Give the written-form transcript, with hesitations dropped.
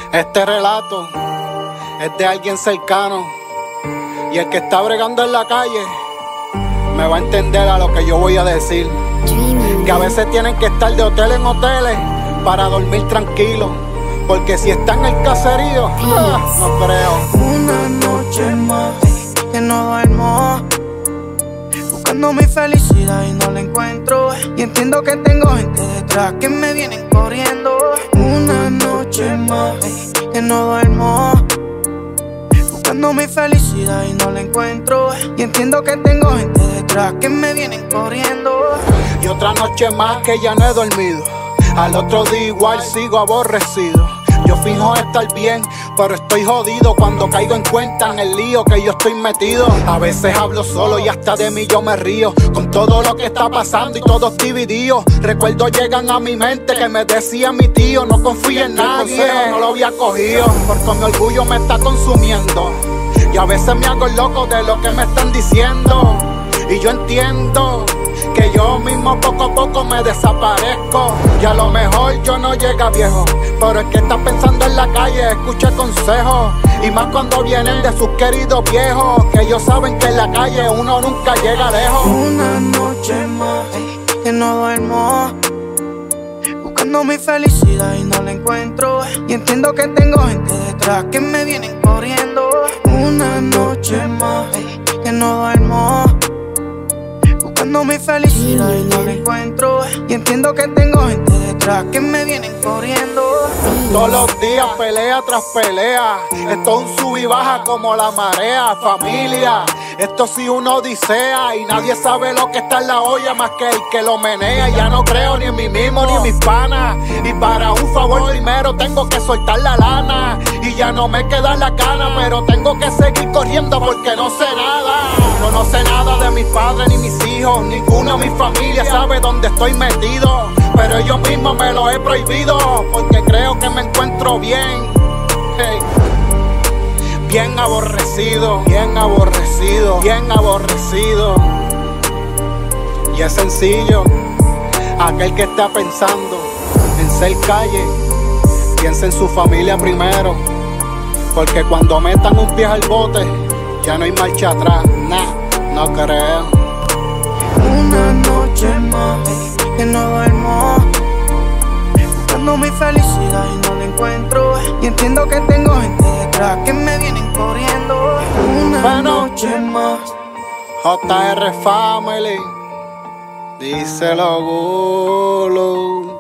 Este relato es de alguien cercano, y el que está bregando en la calle me va a entender a lo que yo voy a decir. Que a veces tienen que estar de hotel en hoteles para dormir tranquilos, porque si están en el caserío, no creo. Una noche más que no duermo, buscando mi felicidad y no la encuentro. Y entiendo que tengo gente detrás que me vienen corriendo. Una noche más que no duermo, buscando mi felicidad y no la encuentro. Y entiendo que tengo gente detrás que me vienen corriendo. Y otra noche más que ya no he dormido, al otro día igual sigo aborrecido. Yo fijo estar bien, pero estoy jodido cuando caigo en cuenta en el lío que yo estoy metido. A veces hablo solo y hasta de mí yo me río, con todo lo que está pasando y todos divididos. Recuerdos llegan a mi mente que me decía mi tío: no confíe en nadie, no lo había cogido, porque mi orgullo me está consumiendo. Y a veces me hago loco de lo que me están diciendo, y yo entiendo que yo mismo poco a poco me desaparezco. Y a lo mejor yo no llega viejo, pero el que está pensando en la calle escucha consejos, y más cuando vienen de sus queridos viejos, que ellos saben que en la calle uno nunca llega lejos. Una noche más que no duermo, buscando mi felicidad y no la encuentro. Y entiendo que tengo gente detrás que me vienen corriendo. Una noche más que no duermo, buscando mi felicidad y no la encuentro. Y entiendo que tengo gente detrás que me vienen corriendo. Todos los días pelea tras pelea, esto es un sub y baja como la marea. Familia, esto sí una odisea, y nadie sabe lo que está en la olla más que el que lo menea. Ya no creo ni en mí mismo ni en mis panas, y para un favor primero tengo que soltar la lana. Y ya no me queda la cana, pero tengo que seguir corriendo porque no sé nada. Yo no sé nada de mis padres ni mis hijos, ninguno de mi familia sabe dónde estoy metido, pero yo mismo me lo he prohibido, porque creo que me encuentro bien. Hey. Bien aborrecido, bien aborrecido, bien aborrecido. Y es sencillo, aquel que está pensando en ser calle, piensa en su familia primero, porque cuando metan un pie al bote, ya no hay marcha atrás, no creo. Una noche más que no duermo, buscando mi felicidad y no la encuentro. Y entiendo que tengo gente detrás que me vienen corriendo. Una noche más. JR Family, díselo Gulu.